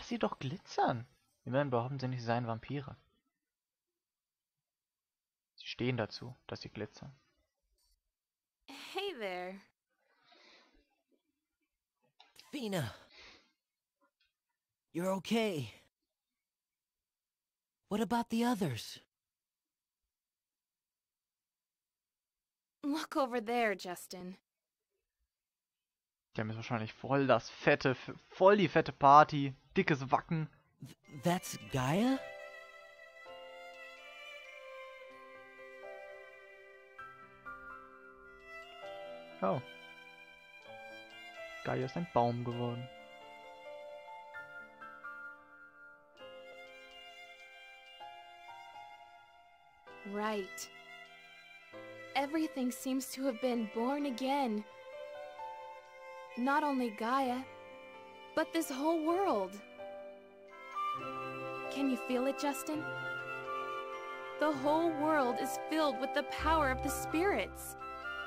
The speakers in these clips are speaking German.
Lass sie doch glitzern. Wir werden behaupten, sie seien Vampire. Sie stehen dazu, dass sie glitzern. Hey there. Fina. You're okay. What about the others? Look over there, Justin. Die haben jetzt wahrscheinlich voll die fette Party. Dickes Wacken. That's Gaia? Oh. Gaia ist ein Baum geworden. Right. Everything seems to have been born again. Not only Gaia, but this whole world. Can you feel it, Justin? The whole world is filled with the power of the spirits.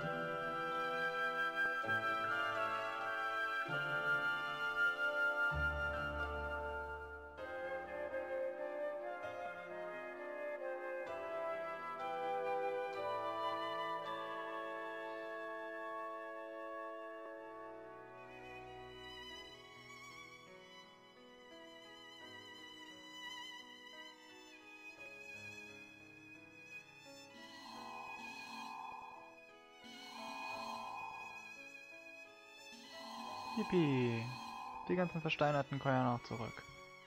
Yippie. Die ganzen Versteinerten kommen ja noch zurück.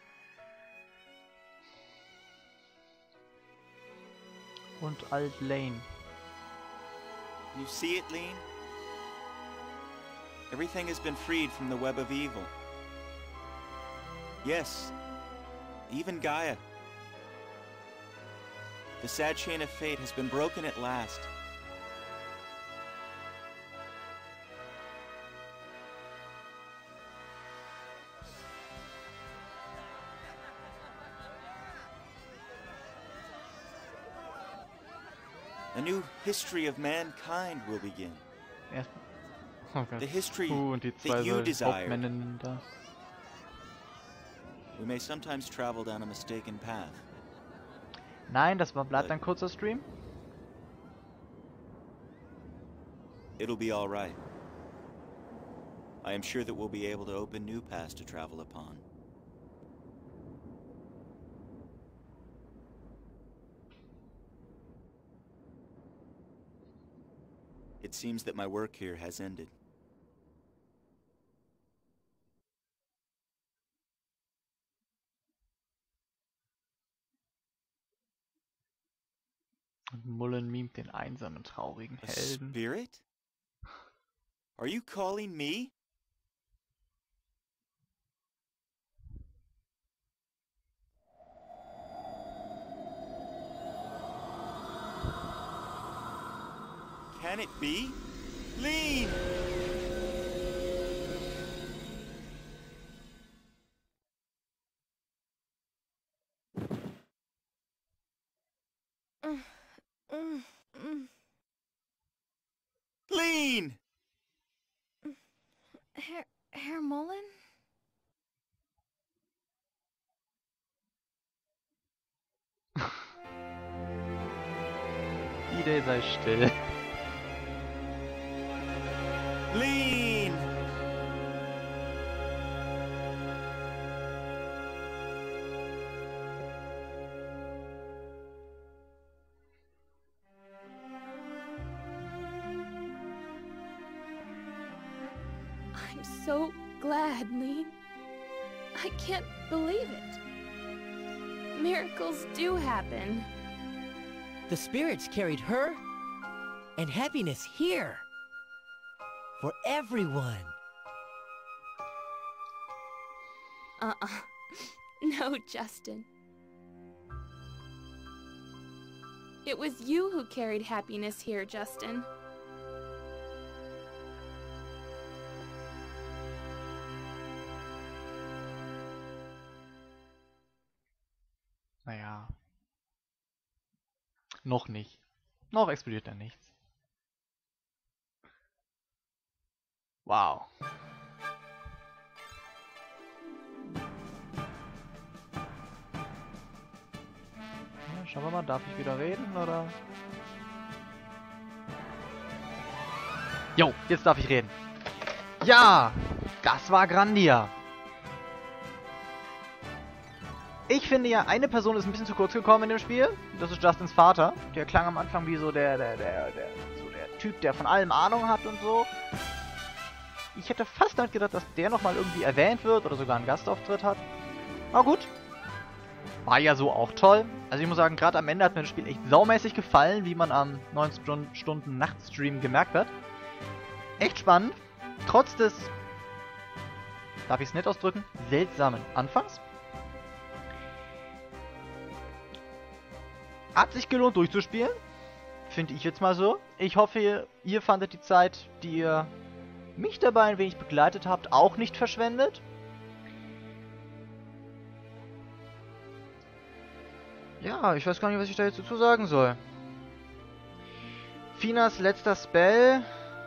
Und Alt Lane. You see it, Lean? Everything has been freed from the web of evil. Yes, even Gaia. The sad chain of fate has been broken at last. A new history of mankind will begin. Erst. Oh Gott. The history Und die zwei that you desire. Hauptmänninnen da. We may sometimes travel down a mistaken path. Nein, das bleibt ein kurzer Stream. It'll be all right. I am sure that we'll be able to open new paths to travel upon. It seems that my work here has ended. Und Mullen mimt den einsamen, traurigen A Helden. spirit? Are you calling me? Can it be? Lean! Lean! Herr Mullen? Idee sei still. Lean! I'm so glad, Lean. I can't believe it. Miracles do happen. The spirits carried her and happiness here. For everyone. No, Justin. It was you who carried happiness here, Justin. Naja. Noch nicht. Noch explodiert da nichts. Wow. Schauen wir mal, darf ich wieder reden, oder? Jo, jetzt darf ich reden. Ja, das war Grandia. Ich finde ja, eine Person ist ein bisschen zu kurz gekommen in dem Spiel. Das ist Justins Vater. Der klang am Anfang wie so der Typ, der von allem Ahnung hat und so. Ich hätte fast damit gedacht, dass der nochmal irgendwie erwähnt wird oder sogar einen Gastauftritt hat. Aber gut. War ja so auch toll. Also ich muss sagen, gerade am Ende hat mir das Spiel echt saumäßig gefallen, wie man am 9 Stunden Nachtstream gemerkt hat. Echt spannend. Trotz des, darf ich es nett ausdrücken, seltsamen Anfangs. Hat sich gelohnt durchzuspielen. Finde ich jetzt mal so. Ich hoffe, ihr fandet die Zeit, die ihr mich dabei ein wenig begleitet habt, auch nicht verschwendet. Ja, ich weiß gar nicht, was ich da jetzt dazu sagen soll. Finas letzter Spell.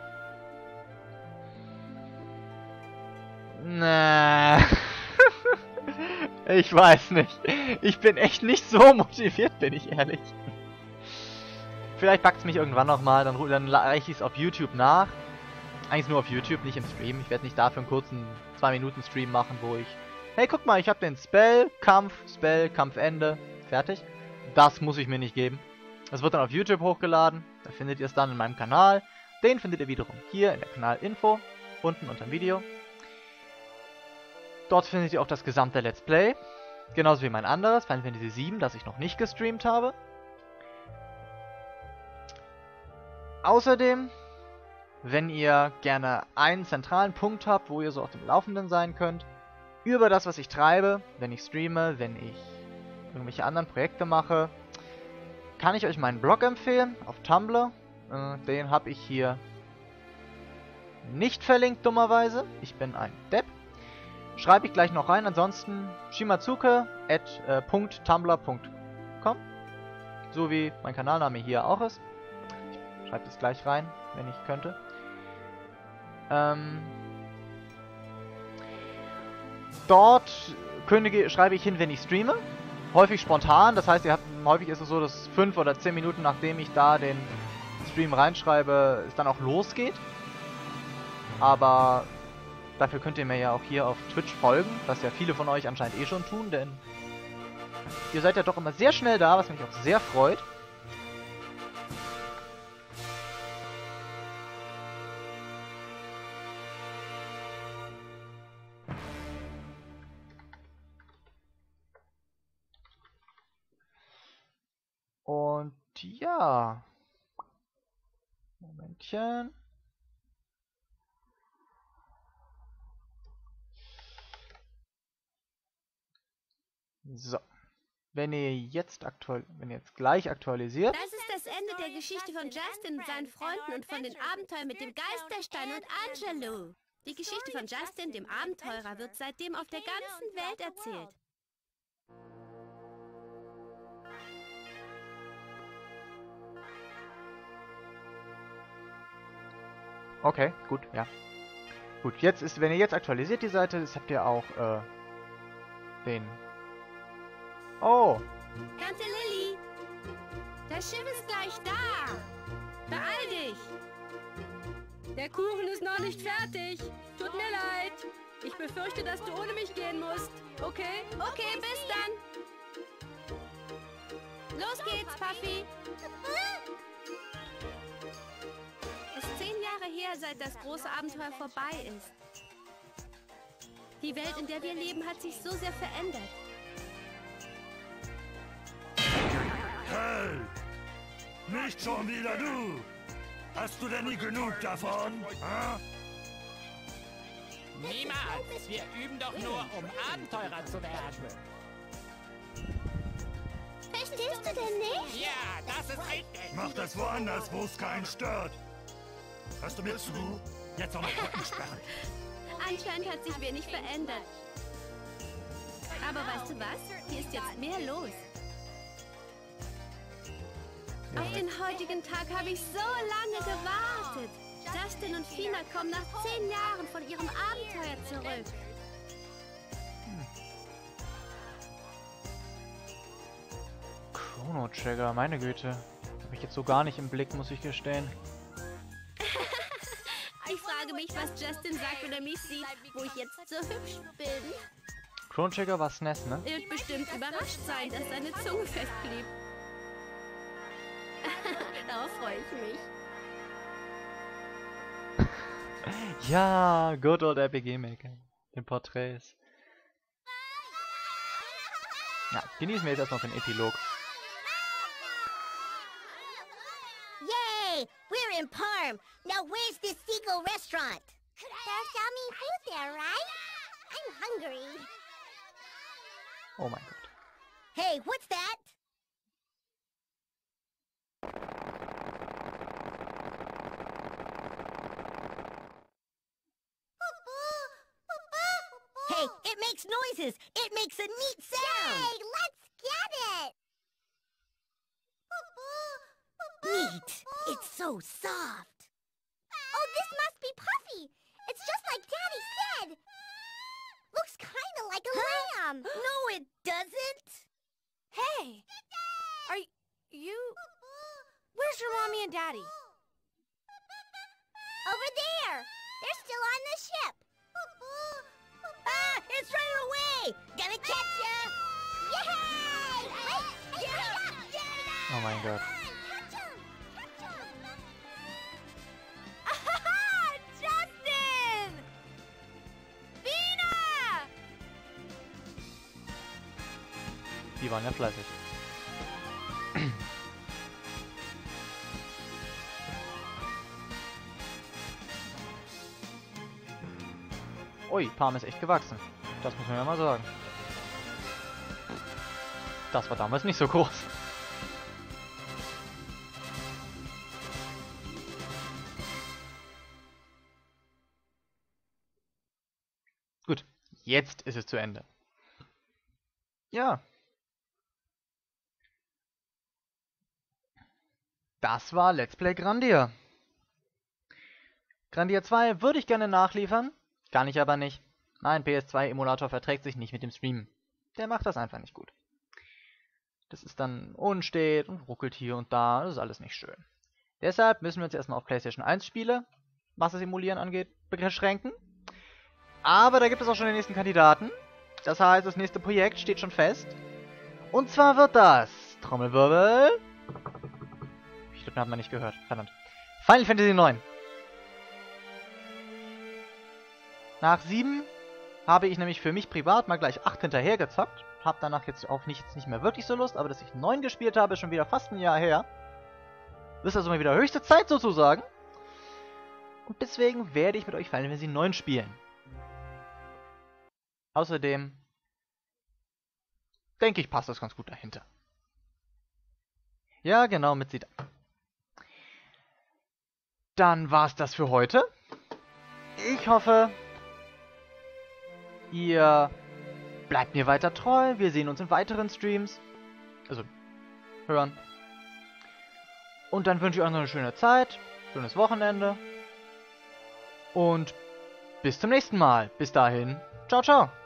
Nee. Ich weiß nicht. Ich bin echt nicht so motiviert, bin ich ehrlich. Vielleicht packt es mich irgendwann nochmal, dann reiche ich es auf YouTube nach. Eigentlich nur auf YouTube, nicht im Stream. Ich werde nicht dafür einen kurzen 2-Minuten-Stream machen, wo ich... Hey, guck mal, ich habe den Spell, Kampfende. Fertig. Das muss ich mir nicht geben. Das wird dann auf YouTube hochgeladen. Da findet ihr es dann in meinem Kanal. Den findet ihr wiederum hier in der Kanalinfo. Unten unter dem Video. Dort findet ihr auch das gesamte Let's Play. Genauso wie mein anderes, Final Fantasy VII, das ich noch nicht gestreamt habe. Außerdem, wenn ihr gerne einen zentralen Punkt habt, wo ihr so auf dem Laufenden sein könnt, über das, was ich treibe, wenn ich streame, wenn ich irgendwelche anderen Projekte mache, kann ich euch meinen Blog empfehlen auf Tumblr. Den habe ich hier nicht verlinkt, dummerweise. Ich bin ein Depp. Schreibe ich gleich noch rein. Ansonsten shimazuke@.tumblr.com, so wie mein Kanalname hier auch ist. Ich schreibe das gleich rein, wenn ich könnte. Dort schreibe ich hin, wenn ich streame. Häufig spontan, das heißt, häufig ist es so, dass 5 oder 10 Minuten nachdem ich da den Stream reinschreibe, es dann auch losgeht. Aber dafür könnt ihr mir ja auch hier auf Twitch folgen, was ja viele von euch anscheinend eh schon tun, denn ihr seid ja doch immer sehr schnell da, was mich auch sehr freut. Und ja. Momentchen. So. Wenn ihr jetzt gleich aktualisiert. Das ist das Ende der Geschichte von Justin und seinen Freunden und von den Abenteuern mit dem Geisterstein und Angelo. Die Geschichte von Justin, dem Abenteurer, wird seitdem auf der ganzen Welt erzählt. Okay, gut, ja. Gut, wenn ihr jetzt aktualisiert die Seite, das habt ihr auch, den... Oh! Tante Lilly! Das Schiff ist gleich da! Beeil dich! Der Kuchen ist noch nicht fertig! Tut mir leid! Ich befürchte, dass du ohne mich gehen musst. Okay? Okay, bis dann! Los geht's, Puffy! Es ist 10 Jahre her, seit das große Abenteuer vorbei ist. Die Welt, in der wir leben, hat sich so sehr verändert. Hey! Nicht schon wieder du! Hast du denn nie genug davon? Ha? Niemals! Wir üben doch nur, um Abenteurer zu werden. Verstehst du denn nicht? Ja, das ist richtig. Mach das woanders, wo es keinen stört. Hörst du mir zu? Jetzt auch noch Rücken sperren. Anscheinend hat sich wenig verändert. Aber weißt du was? Hier ist jetzt mehr los. Auf den heutigen Tag habe ich so lange gewartet. Justin und Fina kommen nach 10 Jahren von ihrem Abenteuer zurück. Chrono Trigger, meine Güte. Habe ich jetzt so gar nicht im Blick, muss ich gestehen. Ich frage mich, was Justin sagt, wenn er mich sieht, wo ich jetzt so hübsch bin. Chrono Trigger war SNES, ne? Er wird bestimmt überrascht sein, dass seine Zunge fest blieb. Darauf freue ich mich. Ja, good old RPG Maker. Den Porträts. Ja, genießen wir jetzt erstmal den Epilog. Yay! We're in Parm. Now where's this Seagull restaurant? There's yummy food there, right? I'm hungry. Oh mein Gott. Hey, what's that? Hey, it makes noises. It makes a neat sound. Yay, let's get it. Neat. It's so soft. Oh, this must be Puffy. It's just like Daddy said. Looks kind of like a lamb. No, it doesn't. Hey! Are you... Where's your mommy and daddy? Over there. They're still on the ship. Ah, it's right away. Gonna catch ya. Yay! Wait, Oh mein Gott. Justin! Vina! Die waren ja fleißig. Ui, Parm ist echt gewachsen. Das muss man ja mal sagen. Das war damals nicht so groß. Gut, jetzt ist es zu Ende. Ja. Das war Let's Play Grandia. Grandia 2 würde ich gerne nachliefern. Kann ich aber nicht. Mein PS2-Emulator verträgt sich nicht mit dem Stream. Der macht das einfach nicht gut. Das ist dann unstet und ruckelt hier und da. Das ist alles nicht schön. Deshalb müssen wir uns erstmal auf PlayStation 1 Spiele, was das Emulieren angeht, beschränken. Aber da gibt es auch schon den nächsten Kandidaten. Das heißt, das nächste Projekt steht schon fest. Und zwar wird das... Trommelwirbel... Ich glaube, den hat man nicht gehört. Verdammt. Final Fantasy 9. Nach 7 habe ich nämlich für mich privat mal gleich 8 hinterher gezockt. Habe danach jetzt auf nichts nicht mehr wirklich so Lust, aber dass ich 9 gespielt habe, ist schon wieder fast ein Jahr her. Ist also mal wieder höchste Zeit sozusagen. Und deswegen werde ich mit euch Final Fantasy 9 spielen. Außerdem denke ich, passt das ganz gut dahinter. Ja, genau, mit Sidan. Dann war's das für heute. Ich hoffe, ihr bleibt mir weiter treu. Wir sehen uns in weiteren Streams. Also, hören. Und dann wünsche ich euch noch eine schöne Zeit. Schönes Wochenende. Und bis zum nächsten Mal. Bis dahin. Ciao, ciao.